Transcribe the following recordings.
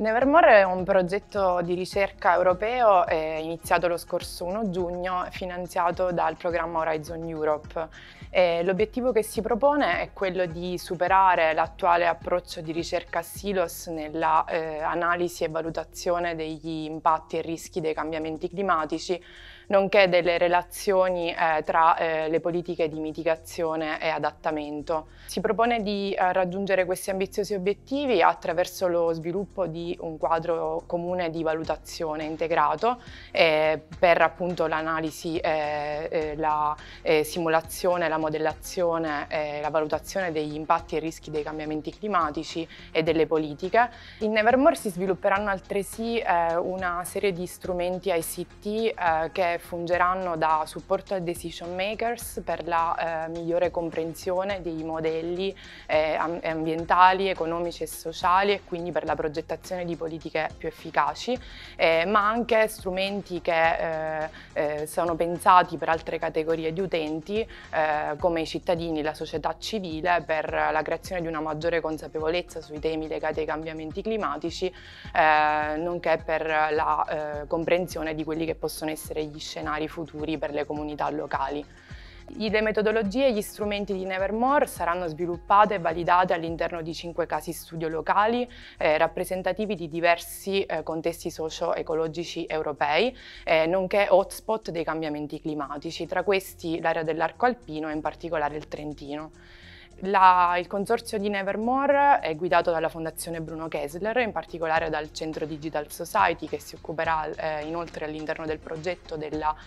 Nevermore è un progetto di ricerca europeo iniziato lo scorso 1 giugno, finanziato dal programma Horizon Europe. L'obiettivo che si propone è quello di superare l'attuale approccio di ricerca a silos nella analisi e valutazione degli impatti e rischi dei cambiamenti climatici, nonché delle relazioni tra le politiche di mitigazione e adattamento. Si propone di raggiungere questi ambiziosi obiettivi attraverso lo sviluppo di un quadro comune di valutazione integrato per appunto l'analisi, la simulazione, la modellazione e la valutazione degli impatti e rischi dei cambiamenti climatici e delle politiche. In Nevermore si svilupperanno altresì una serie di strumenti ICT che fungeranno da supporto ai decision makers per la migliore comprensione dei modelli ambientali, economici e sociali e quindi per la progettazione di politiche più efficaci, ma anche strumenti che sono pensati per altre categorie di utenti come i cittadini, la società civile, per la creazione di una maggiore consapevolezza sui temi legati ai cambiamenti climatici, nonché per la comprensione di quelli che possono essere gli scenari futuri per le comunità locali. Le metodologie e gli strumenti di Nevermore saranno sviluppate e validate all'interno di 5 casi studio locali rappresentativi di diversi contesti socio-ecologici europei, nonché hotspot dei cambiamenti climatici, tra questi l'area dell'arco alpino e in particolare il Trentino. Il consorzio di Nevermore è guidato dalla Fondazione Bruno Kessler, in particolare dal Centro Digital Society, che si occuperà inoltre all'interno del progetto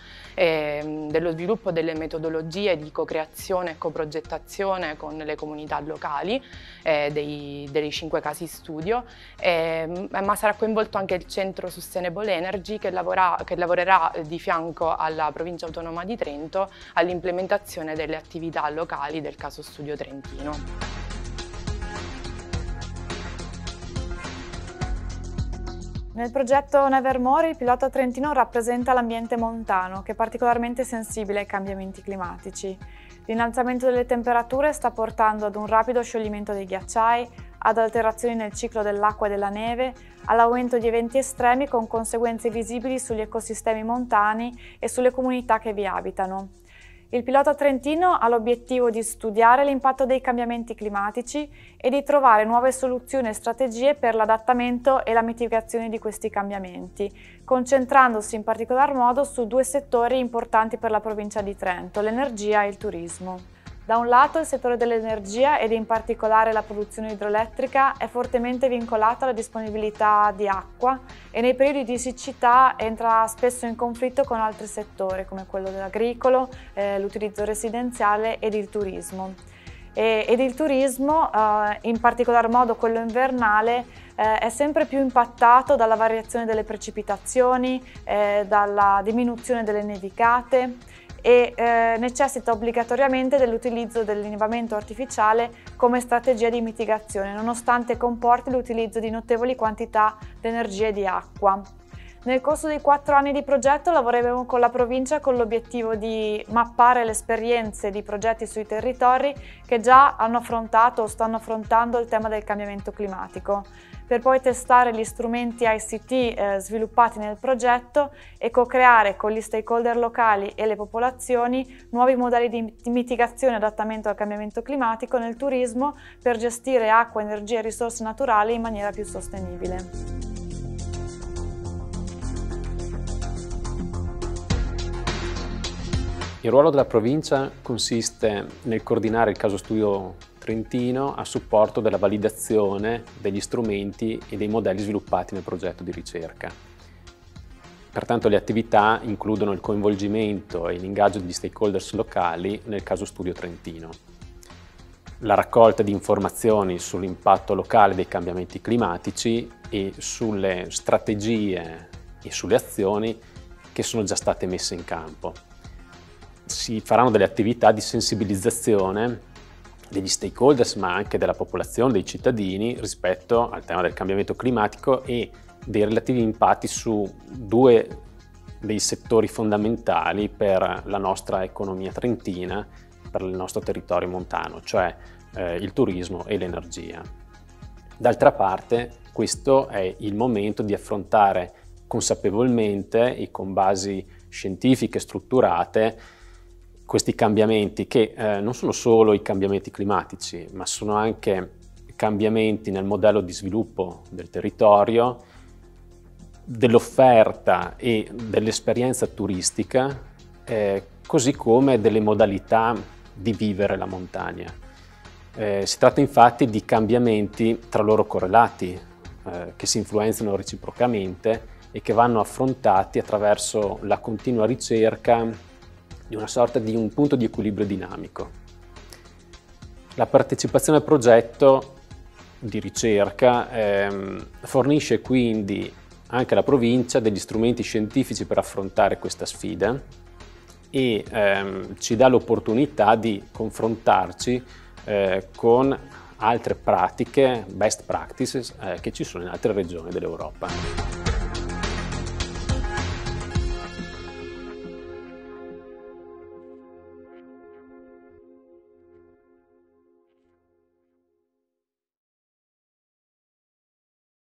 dello sviluppo delle metodologie di co-creazione e coprogettazione con le comunità locali dei 5 casi studio, ma sarà coinvolto anche il Centro Sustainable Energy che lavorerà di fianco alla Provincia Autonoma di Trento all'implementazione delle attività locali del caso studio Trentino. Nel progetto Nevermore il pilota trentino rappresenta l'ambiente montano, che è particolarmente sensibile ai cambiamenti climatici. L'innalzamento delle temperature sta portando ad un rapido scioglimento dei ghiacciai, ad alterazioni nel ciclo dell'acqua e della neve, all'aumento di eventi estremi con conseguenze visibili sugli ecosistemi montani e sulle comunità che vi abitano. Il pilota trentino ha l'obiettivo di studiare l'impatto dei cambiamenti climatici e di trovare nuove soluzioni e strategie per l'adattamento e la mitigazione di questi cambiamenti, concentrandosi in particolar modo su 2 settori importanti per la provincia di Trento, l'energia e il turismo. Da un lato il settore dell'energia ed in particolare la produzione idroelettrica è fortemente vincolato alla disponibilità di acqua e nei periodi di siccità entra spesso in conflitto con altri settori come quello dell'agricolo, l'utilizzo residenziale ed il turismo. Ed il turismo, in particolar modo quello invernale, è sempre più impattato dalla variazione delle precipitazioni, dalla diminuzione delle nevicate e necessita obbligatoriamente dell'utilizzo dell'innevamento artificiale come strategia di mitigazione, nonostante comporti l'utilizzo di notevoli quantità di energia e di acqua. Nel corso dei 4 anni di progetto lavoreremo con la provincia con l'obiettivo di mappare le esperienze di progetti sui territori che già hanno affrontato o stanno affrontando il tema del cambiamento climatico, per poi testare gli strumenti ICT sviluppati nel progetto e co-creare con gli stakeholder locali e le popolazioni nuovi modelli di mitigazione e adattamento al cambiamento climatico nel turismo per gestire acqua, energia e risorse naturali in maniera più sostenibile. Il ruolo della provincia consiste nel coordinare il caso studio trentino a supporto della validazione degli strumenti e dei modelli sviluppati nel progetto di ricerca. Pertanto le attività includono il coinvolgimento e l'ingaggio degli stakeholders locali nel caso studio trentino, la raccolta di informazioni sull'impatto locale dei cambiamenti climatici e sulle strategie e sulle azioni che sono già state messe in campo. Si faranno delle attività di sensibilizzazione degli stakeholders ma anche della popolazione, dei cittadini rispetto al tema del cambiamento climatico e dei relativi impatti su 2 dei settori fondamentali per la nostra economia trentina, per il nostro territorio montano, cioè il turismo e l'energia. D'altra parte questo è il momento di affrontare consapevolmente e con basi scientifiche strutturate questi cambiamenti che non sono solo i cambiamenti climatici, ma sono anche cambiamenti nel modello di sviluppo del territorio, dell'offerta e dell'esperienza turistica, così come delle modalità di vivere la montagna. Si tratta infatti di cambiamenti tra loro correlati, che si influenzano reciprocamente e che vanno affrontati attraverso la continua ricerca di una sorta di un punto di equilibrio dinamico. La partecipazione al progetto di ricerca fornisce quindi anche alla provincia degli strumenti scientifici per affrontare questa sfida e ci dà l'opportunità di confrontarci con altre pratiche, best practices, che ci sono in altre regioni dell'Europa.